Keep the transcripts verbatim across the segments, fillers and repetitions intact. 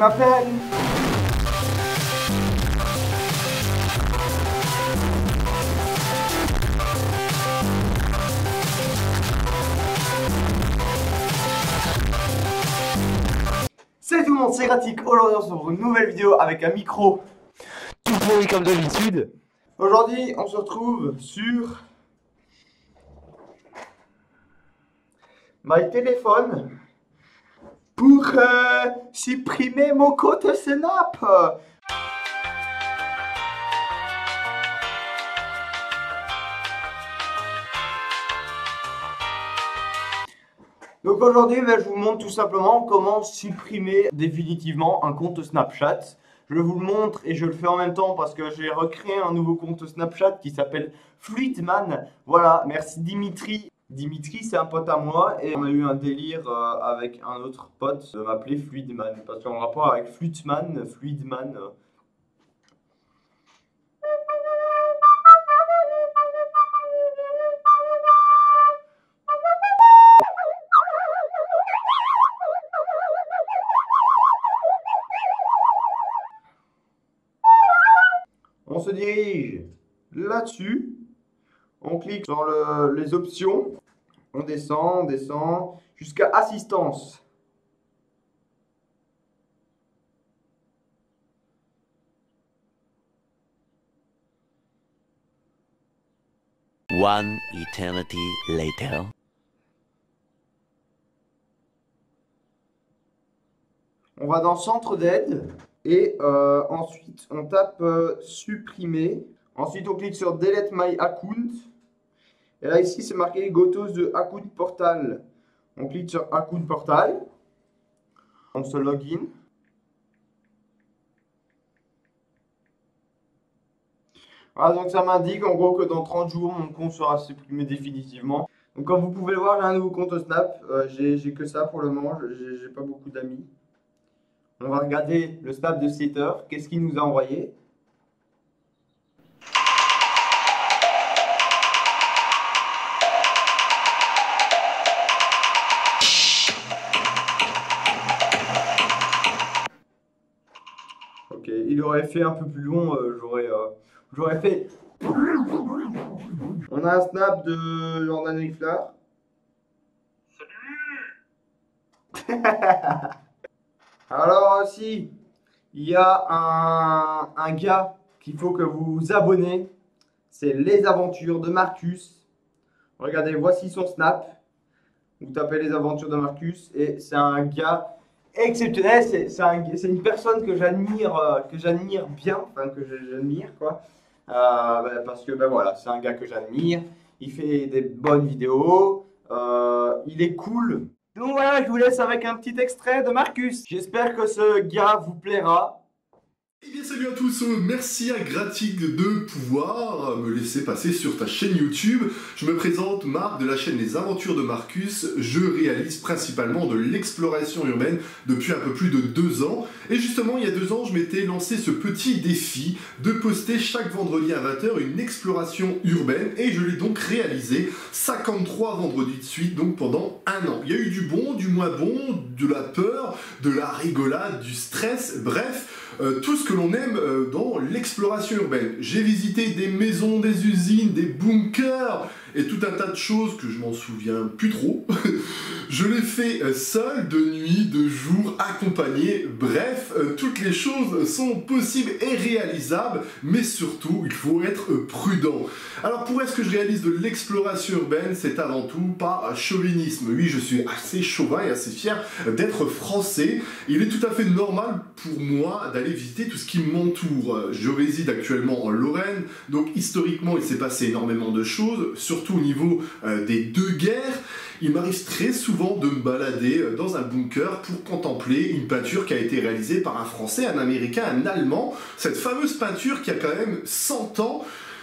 m'appelle. Salut tout le monde, c'est Gratik. Aujourd'hui on se retrouve pour une nouvelle vidéo avec un micro tout pourri comme d'habitude. Aujourd'hui on se retrouve sur my téléphone pour euh, supprimer mon compte Snap. Donc aujourd'hui, ben, je vous montre tout simplement comment supprimer définitivement un compte Snapchat. Je vous le montre et je le fais en même temps parce que j'ai recréé un nouveau compte Snapchat qui s'appelle Fluidman. Voilà, merci Dimitri. Dimitri, c'est un pote à moi et on a eu un délire euh, avec un autre pote de m'appeler Fluidman parce qu'en rapport avec Fluidman, Fluidman. Euh, On se dirige là-dessus, on clique sur le, les options, on descend, on descend, jusqu'à assistance. One eternity later. On va dans centre d'aide. Et euh, ensuite, on tape euh, supprimer. Ensuite, on clique sur delete my account. Et là, ici, c'est marqué go to the account portal. On clique sur account portal. On se login. Voilà, donc ça m'indique en gros que dans trente jours, mon compte sera supprimé définitivement. Donc, comme vous pouvez le voir, j'ai un nouveau compte Snap. Euh, j'ai que ça pour le moment. J'ai pas beaucoup d'amis. On va regarder le snap de Setter. Qu'est-ce qu'il nous a envoyé? Ok, il aurait fait un peu plus long, euh, j'aurais euh, j'aurais fait... On a un snap de Jordan Riffler. Salut. Alors aussi, il y a un, un gars qu'il faut que vous vous abonnez. C'est Les Aventures de Marcus. Regardez, voici son snap. Vous tapez Les Aventures de Marcus et c'est un gars exceptionnel. C'est un, une personne que j'admire, euh, que j'admire bien, enfin que j'admire quoi. Euh, ben, parce que ben voilà, c'est un gars que j'admire. Il fait des bonnes vidéos. Euh, il est cool. Donc voilà, je vous laisse avec un petit extrait de Marcus. J'espère que ce gars vous plaira. Eh bien salut à tous, merci à Gratik de pouvoir me laisser passer sur ta chaîne YouTube. Je me présente Marc de la chaîne Les Aventures de Marcus. Je réalise principalement de l'exploration urbaine depuis un peu plus de deux ans. Et justement, il y a deux ans, je m'étais lancé ce petit défi de poster chaque vendredi à vingt heures une exploration urbaine. Et je l'ai donc réalisé cinquante-trois vendredis de suite, donc pendant un an. Il y a eu du bon, du moins bon, de la peur, de la rigolade, du stress, bref... Euh, tout ce que l'on aime euh, dans l'exploration urbaine. J'ai visité des maisons, des usines, des bunkers et tout un tas de choses que je m'en souviens plus trop. Je l'ai fait euh, seul, de nuit, de jour, accompagné. Bref, euh, toutes les choses sont possibles et réalisables, mais surtout, il faut être euh, prudent. Alors, pour est-ce que je réalise de l'exploration urbaine? C'est avant tout par chauvinisme. Oui, je suis assez chauvin et assez fier d'être français. Il est tout à fait normal pour moi d'aller visiter tout ce qui m'entoure. Je réside actuellement en Lorraine, donc historiquement, il s'est passé énormément de choses, surtout au niveau euh, des deux guerres. Il m'arrive très souvent de me balader dans un bunker pour contempler une peinture qui a été réalisée par un Français, un Américain, un Allemand. Cette fameuse peinture qui a quand même cent ans.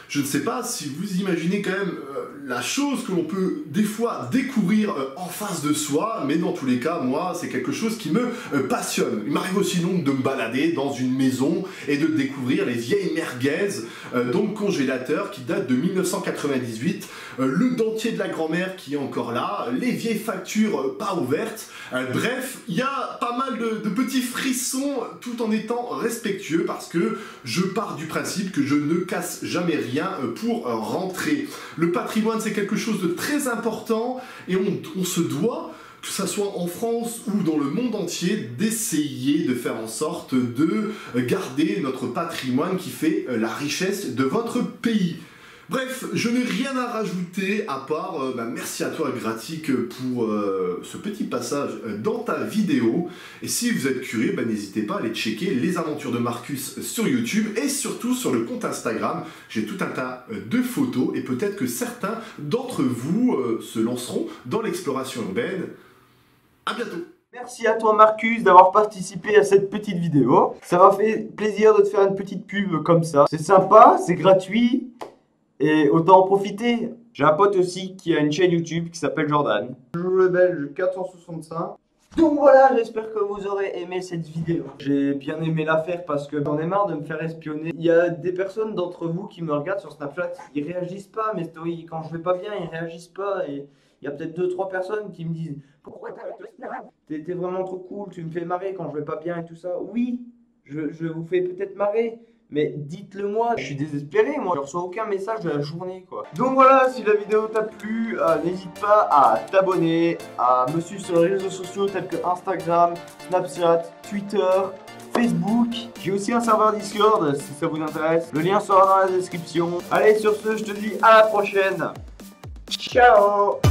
Je ne sais pas si vous imaginez quand même euh, la chose que l'on peut des fois découvrir euh, en face de soi, mais dans tous les cas, moi, c'est quelque chose qui me euh, passionne. Il m'arrive aussi donc de me balader dans une maison et de découvrir les vieilles merguez, euh, donc congélateurs qui datent de mille neuf cent quatre-vingt-dix-huit, euh, le dentier de la grand-mère qui est encore là, les vieilles factures euh, pas ouvertes, euh, bref, il y a pas mal de, de petits frissons tout en étant respectueux parce que je pars du principe que je ne casse jamais rien pour rentrer. Le patrimoine, c'est quelque chose de très important et on, on se doit, que ça soit en France ou dans le monde entier, d'essayer de faire en sorte de garder notre patrimoine qui fait la richesse de votre pays. Bref, je n'ai rien à rajouter à part euh, bah, merci à toi Gratik pour euh, ce petit passage dans ta vidéo. Et si vous êtes curieux, bah, n'hésitez pas à aller checker les aventures de Marcus sur YouTube et surtout sur le compte Instagram. J'ai tout un tas de photos et peut-être que certains d'entre vous euh, se lanceront dans l'exploration urbaine. À bientôt. Merci à toi Marcus d'avoir participé à cette petite vidéo. Ça m'a fait plaisir de te faire une petite pub comme ça. C'est sympa, c'est gratuit. Et autant en profiter. J'ai un pote aussi qui a une chaîne YouTube qui s'appelle Jordan. Je joue le belge quatre cent soixante-cinq. Donc voilà, j'espère que vous aurez aimé cette vidéo. J'ai bien aimé la faire parce que j'en ai marre de me faire espionner. Il y a des personnes d'entre vous qui me regardent sur Snapchat, ils réagissent pas à mes stories. Quand je vais pas bien, ils réagissent pas. Et il y a peut-être deux trois personnes qui me disent « Pourquoi t'es vraiment trop cool, tu me fais marrer quand je vais pas bien et tout ça. » Oui, je, je vous fais peut-être marrer. Mais dites-le moi, je suis désespéré, moi je reçois aucun message de la journée quoi. Donc voilà, si la vidéo t'a plu, euh, n'hésite pas à t'abonner, à me suivre sur les réseaux sociaux tels que Instagram, Snapchat, Twitter, Facebook. J'ai aussi un serveur Discord si ça vous intéresse. Le lien sera dans la description. Allez, sur ce, je te dis à la prochaine. Ciao.